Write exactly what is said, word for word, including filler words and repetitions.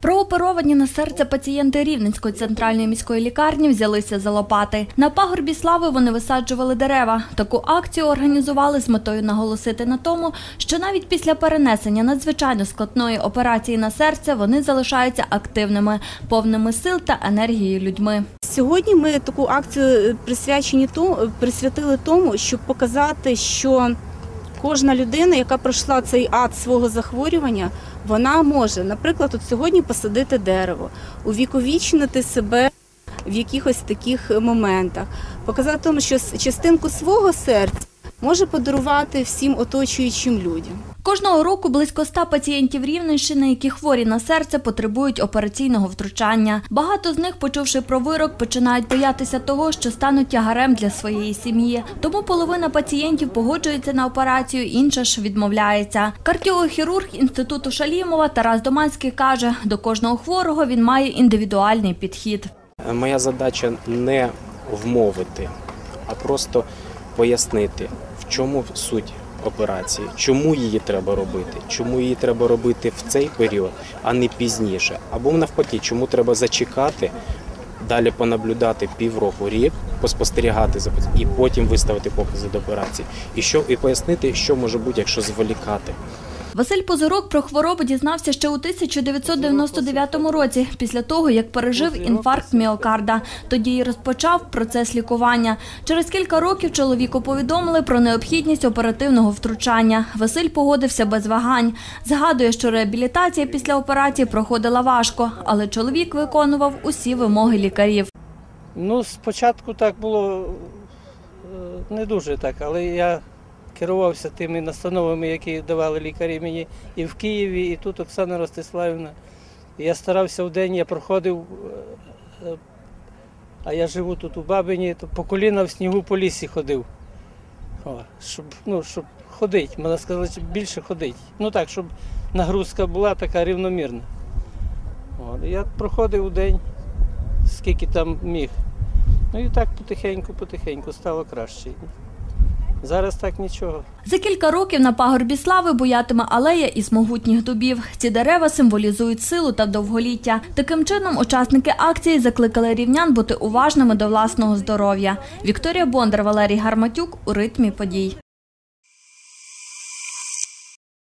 Прооперовані на серце пацієнти Рівненської центральної міської лікарні взялися за лопати. На пагорбі Слави вони висаджували дерева. Таку акцію організували з метою наголосити на тому, що навіть після перенесення надзвичайно складної операції на серце вони залишаються активними, повними сил та енергії людьми. Сьогодні ми таку акцію присвячені тому, присвятили тому, щоб показати, що кожна людина, яка пройшла цей ад свого захворювання, вона може, наприклад, от сьогодні посадити дерево, увіковічнити себе в якихось таких моментах, показати тому, що частинку свого серця може подарувати всім оточуючим людям. Кожного року близько ста пацієнтів Рівненщини, які хворі на серце, потребують операційного втручання. Багато з них, почувши про вирок, починають боятися того, що стануть тягарем для своєї сім'ї. Тому половина пацієнтів погоджується на операцію, інша ж відмовляється. Кардіохірург Інституту Шалімова Тарас Доманський каже, до кожного хворого він має індивідуальний підхід. Моя задача не вмовити, а просто пояснити, в чому суть операції, чому її треба робити, чому її треба робити в цей період, а не пізніше. Або навпаки, чому треба зачекати, далі понаблюдати півроку, рік, поспостерігати за і потім виставити покази до операції. І, що, і пояснити, що може бути, якщо зволікати. Василь Позорок про хворобу дізнався ще у тисяча дев'ятсот дев'яносто дев'ятому році, після того, як пережив інфаркт міокарда. Тоді й розпочав процес лікування. Через кілька років чоловіку повідомили про необхідність оперативного втручання. Василь погодився без вагань. Згадує, що реабілітація після операції проходила важко, але чоловік виконував усі вимоги лікарів. Ну, спочатку так було не дуже так, але я керувався тими настановами, які давали лікарі мені і в Києві, і тут Оксана Ростиславівна. Я старався в день, я проходив, а я живу тут у Бабині, то по коліна в снігу по лісі ходив. О, щоб, ну, щоб ходити, можна сказати, більше ходити. Ну так, щоб нагрузка була така рівномірна. О, я проходив у день, скільки там міг. Ну і так потихеньку-потихеньку стало краще. Зараз так нічого. За кілька років на пагорбі Слави буятиме алея із могутніх дубів. Ці дерева символізують силу та довголіття. Таким чином, учасники акції закликали рівнян бути уважними до власного здоров'я. Вікторія Бондар, Валерій Гарматюк у ритмі подій.